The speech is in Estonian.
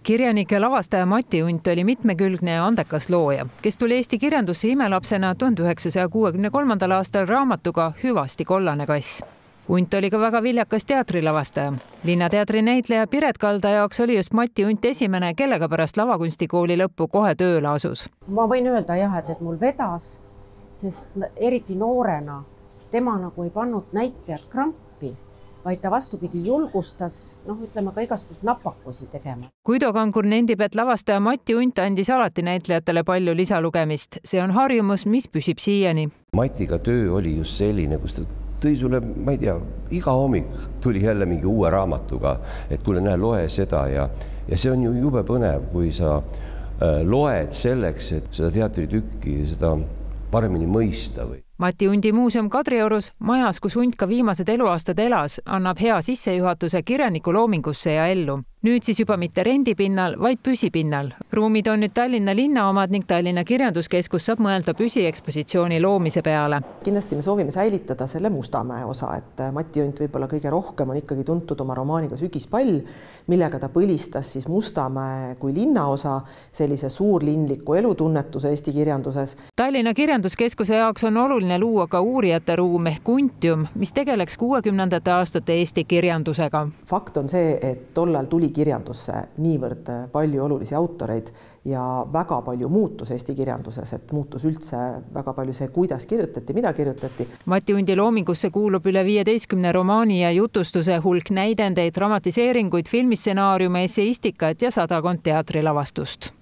Kirjanik ja lavastaja Mati Unt oli mitmekülgne ja andekas looja, kes tuli Eesti kirjandusse imelapsena 1963. aastal raamatuga Hüvasti kollane kass. Unt oli ka väga viljakas teatrilavastaja. Linnateatri näitleja Piret Kalda jaoks oli just Mati Unt esimene, kellega pärast lavakunstikooli lõppu kohe tööle asus. Ma võin öelda jah, et mul vedas, sest eriti noorena tema nagu ei pannud näitlejat krampi, vaid ta vastupidi julgustas, ütleme ka igasugust napakusi tegema. Guido Kangur nendib, et lavastaja Mati Unt andis alati näitlejatele palju lisalugemist. See on harjumus, mis püsib siiani. Matiga töö oli just selline, kus ta tõi sulle, ma ei tea, iga hommik tuli jälle mingi uue raamatuga, et kuule, näe, loe seda ja see on ju jube põnev, kui sa loed selleks, et seda teatritükki, seda paremini mõista või. Mati Undi muuseum Kadriorus, majas, kus Unt ka viimased eluaastad elas, annab hea sissejuhatuse kirjaniku loomingusse ja ellu. Nüüd siis juba mitte rendipinnal, vaid püsipinnal. Ruumid on nüüd Tallinna linna omad ning Tallinna kirjanduskeskus saab mõelda püsiekspositsiooni loomise peale. Kindlasti me soovime säilitada selle Mustamäe osa, et Mati Unt võib-olla kõige rohkem on ikkagi tuntud oma romaaniga Sügispall, millega ta põlistas siis Mustamäe kui linnaosa sellise suurlinliku elutunnetuse Eesti kirjanduses. Tallinna kirjanduskeskuse jaoks on oluline luua ka uurijate ruum ehk Untium, mis tegeleks 60. aastate Eesti kirjandusega. Fakt on see, et tollal tuli kirjandusse niivõrd palju olulisi autoreid ja väga palju muutus Eesti kirjanduses, et muutus üldse väga palju see, kuidas kirjutati, mida kirjutati. Mati Undi loomingusse kuulub üle 15 romaani ja jutustuse hulk näidendeid, dramatiseeringuid, filmistsenaariume, esseistikat ja 100 teatrilavastust.